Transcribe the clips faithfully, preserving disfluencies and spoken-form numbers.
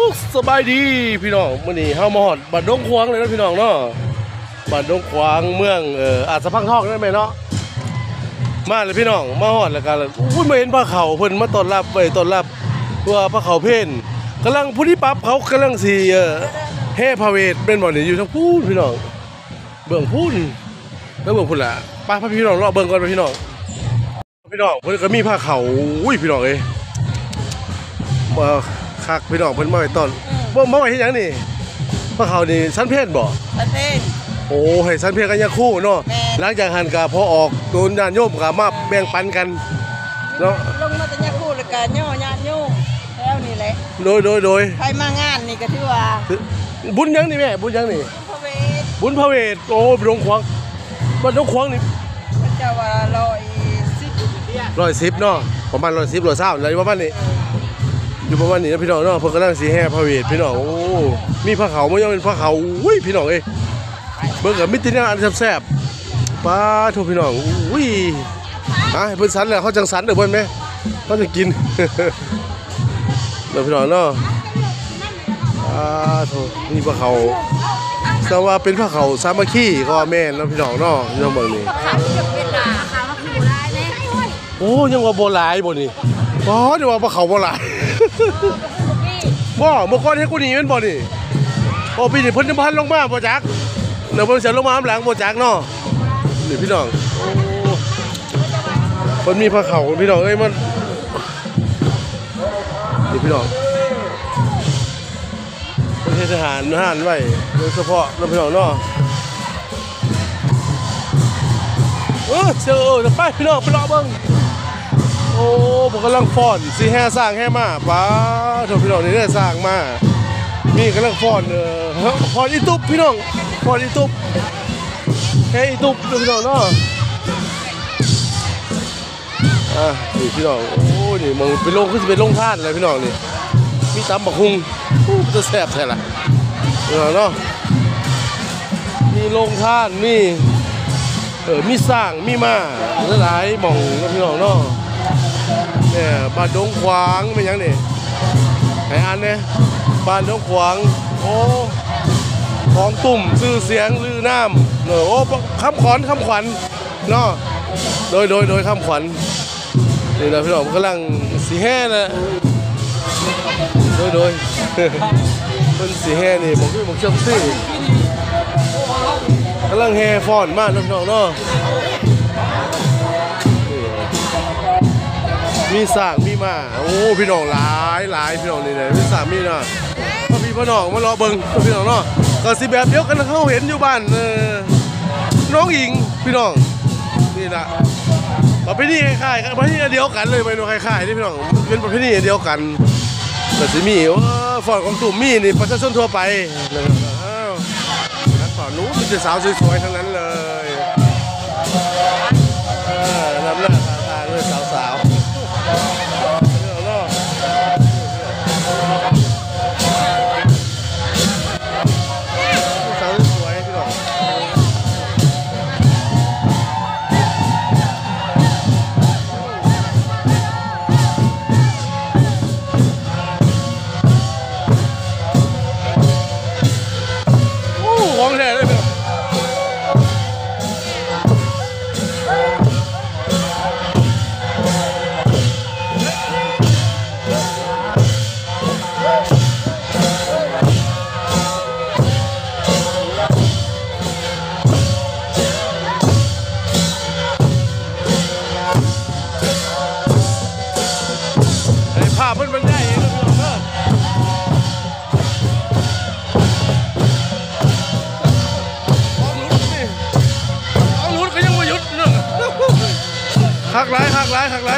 สบายดีพี่น้องมื้อนี้เฮามาฮอดบ้านดงขวางเลยนะพี่น้องเนาะบ้านดงขวางเมืองเอ่ออาจสะพังทองนั่นแม่เนาะมาเลยพี่น้องมาฮอดแล้วก็อุ้ยมาเห็นพระเขาเพิ่นมาต้อนรับไว้ต้อนรับว่าพระเขาเพนกำลังผู้ที่ปรับเขากำลังสิเอ่อแห่พระเวทเป็นบ่นี่อยู่ทางพูนพี่น้องเบื้องพูนแล้วเบื้องพุ่นล่ะไปพาพี่น้องรอเบิ่งก่อนพี่น้องพี่น้องเพิ่นก็มีพระเขาอุ้ยพี่น้องเอ้ยมาคักพี่น้องเพิ่นมาไว้ต้อนบ่มาไว้เฮ็ดหยังนี่พระเขานี่ชั้นเพศบ่ชั้นเพศโอ้ให้ชั้นเพศกันยาคู่เนาะหลังจากหันก็พอออกโดนญาติโยมก็มาแบ่งปันกันเนาะลงมาแต่ยาคู่แล้วก็ย่อญาติโยมแล้วนี่แหละโดยโดยโดยใครมางานนี่ก็ถือว่าบุญยังนี่แม่บุญยังนี่พระเวทบุญพระเวทโอ้ดงขวางบ้านดงขวางนี่พระเจ้าว่าร้อยสิบร้อยสิบเนาะประมาณร้อยสิบร้อยเศร้าอะไรประมาณนี้อยู่ประมาณนี้นะพี่น้องเนาะเพิ่นกำลังสีแห่พระเวทพี่น้องโอ้มีพระเขาไม่ยอมเป็นพระเขาอุ้ยพี่น้องเอ้ยเบิ่งกับมิตรเนี่ยอันแซ่บๆป้าทุกพี่น้องอุ้ยอ่ะเพิ่นสันแล้วเขาจังสันเด้อเพิ่นไหมเขาจะกินเด้อพี่น้องเนาะอ่าโธ่นี่พระเขาแต่ว่าเป็นพระเขาสามัคคีก็ว่าแม่นเนาะพี่น้องเนาะพี่น้องเบิ่งนี่โอ้ยังว่าบ่หลายบ่นี่อ๋อเดี๋ยวว่าพระเขาบ่หลายบ่เมื่อก่อนเฮ็ดกูหนีแม่นบ่นี่โอ้ปีนี้เพิ่นจะพันลงมาบ่จักเดี๋ยวเพิ่นสิลงมาหลังบ่จักเนาะนี่พี่น้องโอ้เพิ่นมีพระเขาพี่น้องเอ้ยมันนี่พี่น้องเพิ่นเฮ็ดทหารทหารไว้โดยเฉพาะนำพี่น้องเนาะเออเจอจะไปพี่น้องไปรอเบิ่งโอ้ผมกำลังฟ้อนสิแห่สร้างแห่มาป้าเถอะพี่น้องนี่ได้สร้างมามีกำลังฟ้อนเออฟ้อนอีตุ๊บพี่น้องฟ้อนอีตุ๊บแห่อีตุ๊บพี่น้องเนาะอ่ะนี่พี่น้องโอ้นี่มองเป็นโรงคือจะเป็นโรงทานอะไรพี่น้องนี่มีตำบักหุ่งจะแซ่บแท้ล่ะพี่น้องเนาะมีโรงทานมีเออมีสร้างมีมาหลายๆหม่องพี่น้องเนาะเนี่ยบ้านดงขวางเป็นยังนี่ไอ้อันเนี่ยบ้านดงขวางโอ้ของตุ่มซื้อเสียงลือน้ำเนอะโอ้คำขวัญคำขวัญเนาะโดยโดยโดยคำขวัญนี่นะพี่น้องกำลังสีแห่นะโดยโดยเป็นสีแห่นี่ผมคือผมชอบซื้อกำลังแห่ฟอนมากนะพี่น้องเนาะมีสร้างมีมาโอ้พี่น้องหลายหลายพี่น้องนี่เลยมีสร้างมีนะพ่อพี่พ่อน้องมารอเบิ้งพี่น้องเนาะก็สิแบบเดียวกันเขาเห็นอยู่บ้านน้องหญิงพี่น้องนี่นะประเพณีคล้ายๆกันประเพณีเดียวกันเลยไปดูคล้ายๆนี่พี่น้องเป็นประเพณีเดียวกันแต่สิมีว่าฟอนของตุ่มมีนี่ประชาชนทั่วไปนักฝ่านู้นเป็นสาวสวยๆทั้งนั้นเลยน้ำหน้าตาทางด้วยสาวๆของแท้เลยพี่น้องไอ้ภาพมันมันได้เองนะพี่น้องเนอะหักไหลหักไหลหักไหล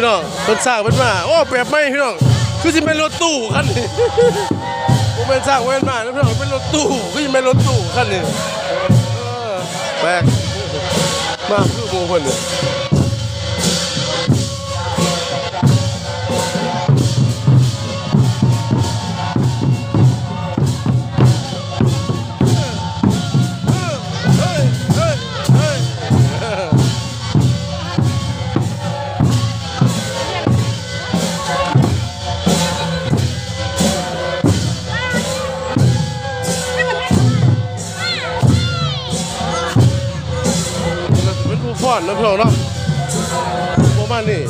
น้องเพิ่นสร้างเพิ่นมาโอ้แบบใหม่พี่น้องคือสิเป็นรถตู้คันนี้บ่แม่นสร้างไว้มานะพี่น้องเป็นรถตู้คือสิเป็นรถตู้คันนี้เออแปลกมาคือหมู่เพิ่นนี่ฟ้อนนะพี่น้องเนาะประมาณนี้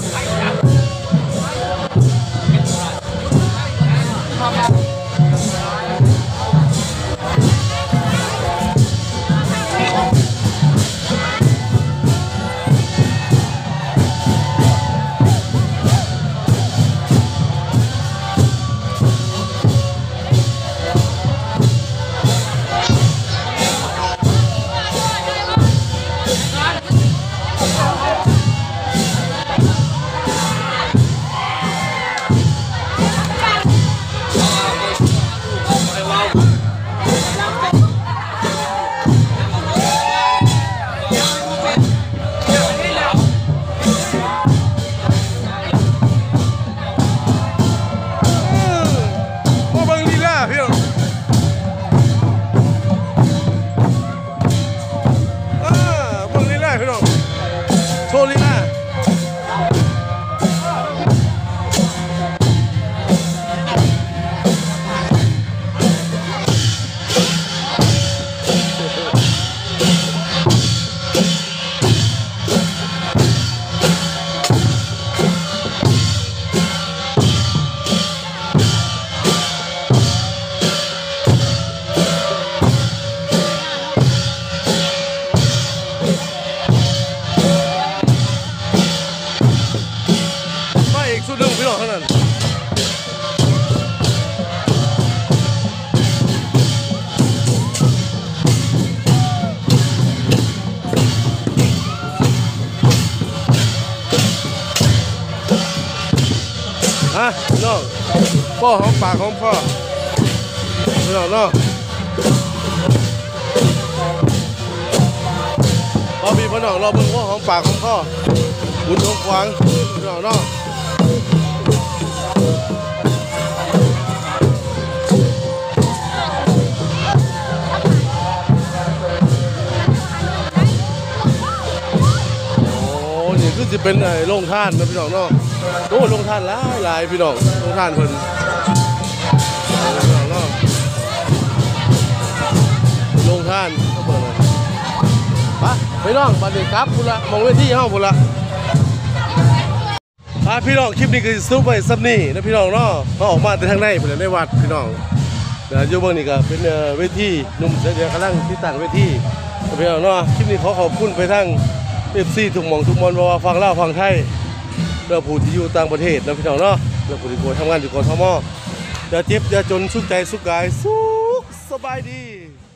โชว์ลีลาสุดหนึ่งพี่น้องเท่านั้นฮะพี่น้องพ่อหอมปากหอมคอพี่น้องเนาะพอมีพี่น้องเราเบิ่งพ่อหอมปากหอมคอบุญทองขวางพี่น้องเนาะคือจะเป็นไอ้โรงท่านนะพี่น้องเนาะโอ้โรงท่านหลายหลายพี่น้องโรงท่านเพิ่นพี่น้องเนาะโรงท่านเขาเปิดเลยไปพี่น้องบัดนี้ครับพุ่นละมองเวทีเฮาพุ่นละอ่ะพี่น้องคลิปนี้คือสรุปไว้ซ้ำนี่นะพี่น้องเนาะเขาออกมาแต่ทางในเพิ่นในวัดพี่น้องเดี๋ยวอยู่เบิ่งนี่ก็เป็นเวทีหนุ่มเดี๋ยวกำลังที่ตั้งเวทีพี่น้องเนาะคลิปนี้ขอขอบคุณไปทั้งเอฟซีทุกหม่องทุกมอนว่าฟังลาวฟังไทยเรื่องผู้ที่อยู่ต่างประเทศนะพี่น้องเนาะเรื่องผู้ที่ทำงานอยู่กทมอย่าเจ็บอย่าจนสุขใจสุขกายสุขสบายดี